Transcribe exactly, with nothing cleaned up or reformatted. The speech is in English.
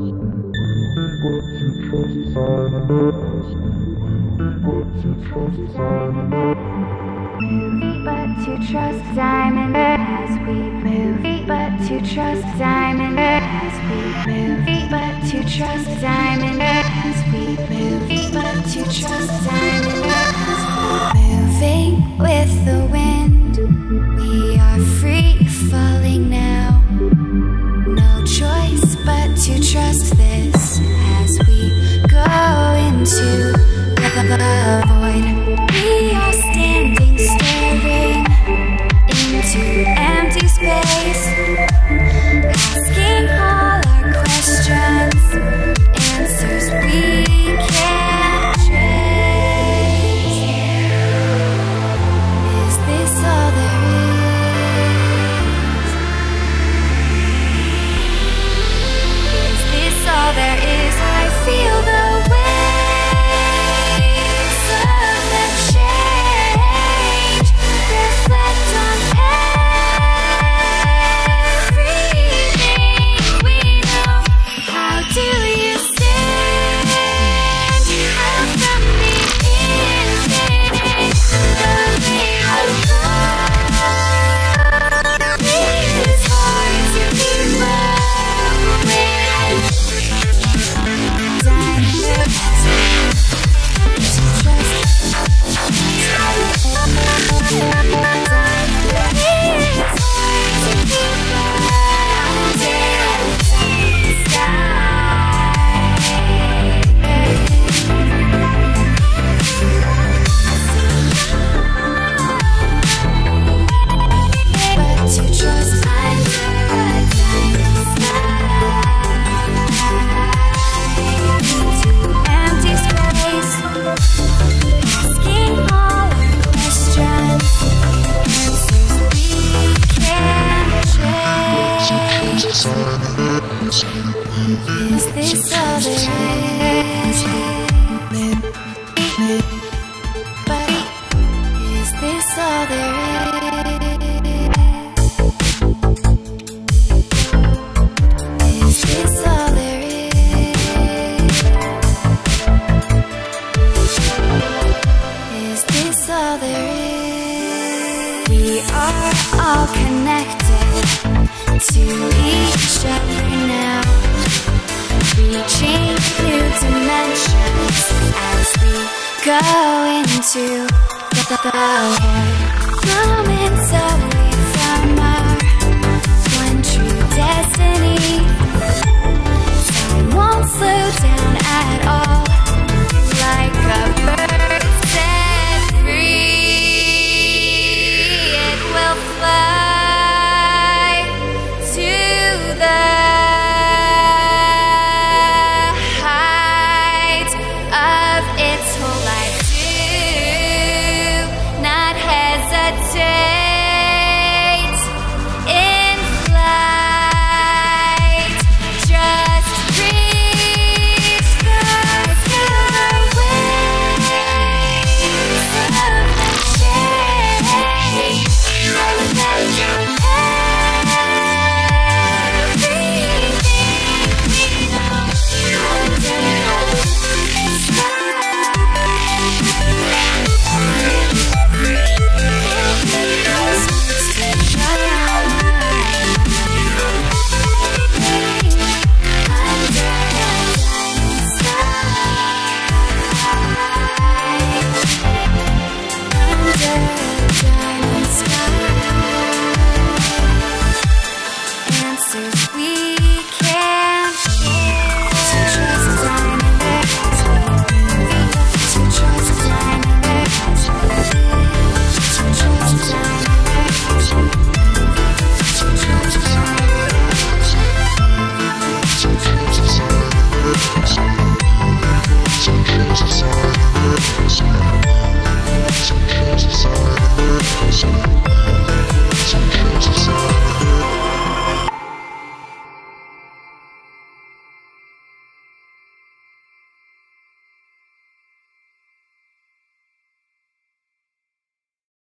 But to trust time and as we move, but to trust time and as we move, but to trust time and as we move, but to trust time and as we moving with the wind. We are free falling now. No choice but to trust this as we go into the void. We are standing, staring into empty space, asking all our questions, answers we can't trace. Is this all there is? Is this all there is? I feel the waves of the change reflect on everything we know. How do you stand out from the infinite? The way of love is hard to keep up with. Time is this all there is? But is this all there is? Is this all there is? Is this all there is? We are all connected to each other now, reaching new dimensions as we go into the void. Moments